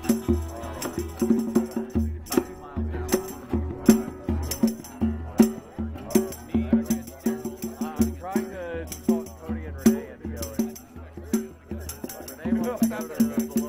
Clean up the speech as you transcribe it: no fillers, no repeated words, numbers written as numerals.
Cody and Renee into going. Renee wants to go to